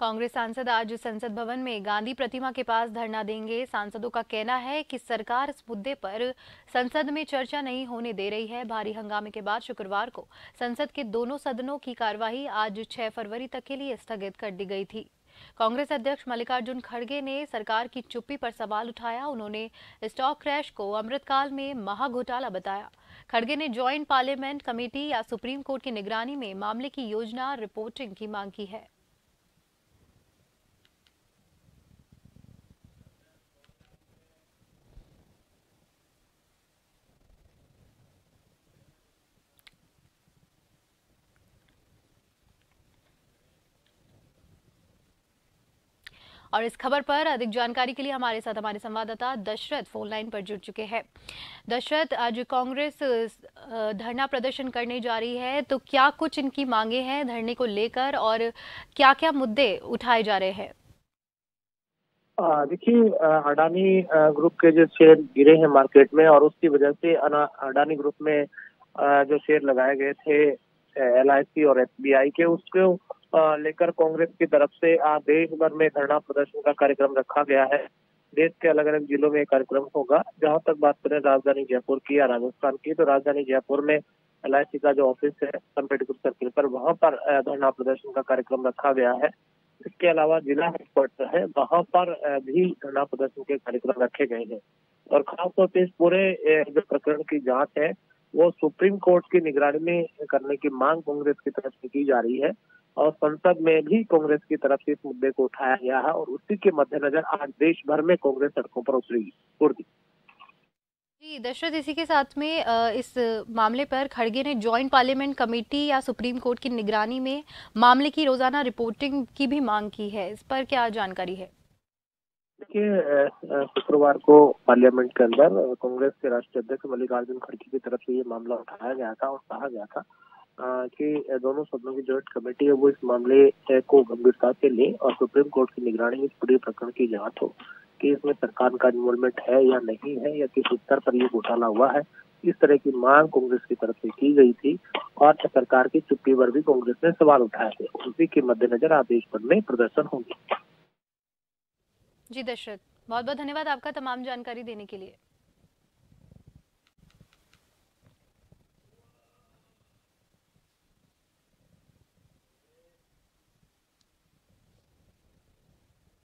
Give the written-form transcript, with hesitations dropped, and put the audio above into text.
कांग्रेस सांसद आज संसद भवन में गांधी प्रतिमा के पास धरना देंगे। सांसदों का कहना है कि सरकार इस मुद्दे पर संसद में चर्चा नहीं होने दे रही है। भारी हंगामे के बाद शुक्रवार को संसद के दोनों सदनों की कार्यवाही आज 6 फरवरी तक के लिए स्थगित कर दी गई थी। कांग्रेस अध्यक्ष मल्लिकार्जुन खड़गे ने सरकार की चुप्पी पर सवाल उठाया। उन्होंने स्टॉक क्रैश को अमृतकाल में महाघोटाला बताया। खड़गे ने ज्वाइंट पार्लियामेंट कमेटी या सुप्रीम कोर्ट की निगरानी में मामले की योजना रिपोर्टिंग की मांग की है। और इस खबर पर अधिक जानकारी के लिए हमारे साथ हमारे संवाददाता दशरथ फोन लाइन पर जुड़ चुके हैं। दशरथ, आज कांग्रेस धरना प्रदर्शन करने जा रही है, तो क्या कुछ इनकी मांगे हैं धरने को लेकर और क्या-क्या मुद्दे उठाए जा रहे हैं? देखिए, अडानी ग्रुप के जो शेयर गिरे हैं मार्केट में और उसकी वजह से अडानी ग्रुप में जो शेयर लगाए गए थे एलआईसी और एसबीआई के, उसको लेकर कांग्रेस की तरफ से देश भर में धरना प्रदर्शन का कार्यक्रम रखा गया है। देश के अलग अलग जिलों में ये कार्यक्रम होगा। जहां तक बात करें राजधानी जयपुर की या राजस्थान की, तो राजधानी जयपुर में एलआईसी का जो ऑफिस है अम्बेडकर सर्किल पर, वहां पर धरना प्रदर्शन का कार्यक्रम रखा गया है। इसके अलावा जिला हेडक्वार्टर है, वहां पर भी धरना प्रदर्शन के कार्यक्रम रखे गए हैं। और खासतौर पे इस पूरे जो प्रकरण की जांच है वो सुप्रीम कोर्ट की निगरानी में करने की मांग कांग्रेस की तरफ से की जा रही है। और संसद में भी कांग्रेस की तरफ से इस मुद्दे को उठाया गया है और उसी के मद्देनजर आज देश भर में कांग्रेस सड़कों पर उतरी। जी दशरथ, इसी के साथ में इस मामले पर खड़गे ने ज्वाइंट पार्लियामेंट कमेटी या सुप्रीम कोर्ट की निगरानी में मामले की रोजाना रिपोर्टिंग की भी मांग की है। इस पर क्या जानकारी है? देखिए, शुक्रवार को पार्लियामेंट के अंदर कांग्रेस के राष्ट्रीय अध्यक्ष मल्लिकार्जुन खड़गे की तरफ से ये मामला उठाया गया था और कहा गया था कि दोनों सदनों की जॉइंट कमेटी है वो इस मामले को गंभीरता से ले और सुप्रीम कोर्ट की निगरानी में इस पूरे प्रकरण की जांच हो कि इसमें सरकार का इन्वॉल्वमेंट है या नहीं है या किस स्तर पर ये घोटाला हुआ है। इस तरह की मांग कांग्रेस की तरफ से की गई थी और सरकार की चुप्पी पर भी कांग्रेस ने सवाल उठाए थे। उसी के मद्देनजर आज देश भर में प्रदर्शन होंगे। जी दशरथ, बहुत बहुत धन्यवाद आपका तमाम जानकारी देने के लिए।